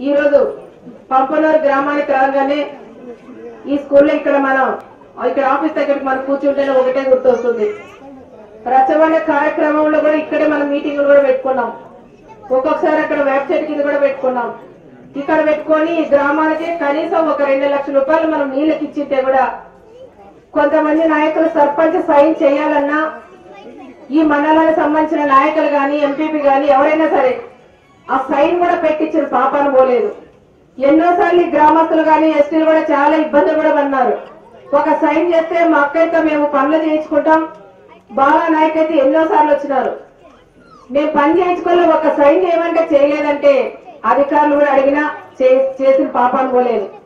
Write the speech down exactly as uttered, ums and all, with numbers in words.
ఈ రోజు పంపనూరు గ్రామానికి రాగానే ఈ స్కూల్లో ఇక్కడ మనం ఇక్కడ ఆఫీస్ దగ్గరికి మనం కూర్చుంటేనే ఒకటే గుర్తొస్తుంది. రచవణ కార్యక్రమంలో కూడా ఇక్కడే మనం మీటింగ్లు కూడా పెట్టుకున్నాం. ఒక్కొక్కసారి అక్కడ వెబ్సైట్ కింద కూడా పెట్టుకున్నాం. ఇక్కడ పెట్టుకొని ఈ గ్రామానికి కనీసం ఒక రెండు లక్షల రూపాయలు మనం నీళ్ళకి ఇచ్చింటే కూడా కొంతమంది నాయకులు సర్పంచ్ సైన్ చేయాలన్నా ఈ మండలానికి సంబంధించిన నాయకులు గాని ఎంపీపీ గాని ఎవరైనా సరే ఆ సైన్ కూడా పెట్టించిన పాపాను పోలేదు. ఎన్నోసార్లు ఈ గ్రామస్తులు గాని ఎస్టీలు కూడా చాలా ఇబ్బందులు కూడా పన్నారు. ఒక సైన్ చేస్తే మా అక్కయితే మేము పనులు చేయించుకుంటాం. బాలా నాయక్ అయితే ఎన్నోసార్లు వచ్చినారు. మేము పని చేయించుకోలే, ఒక సైన్ చేయమంటే చేయలేదంటే అధికారులు కూడా అడిగినా చేసిన పాపాను పోలేదు.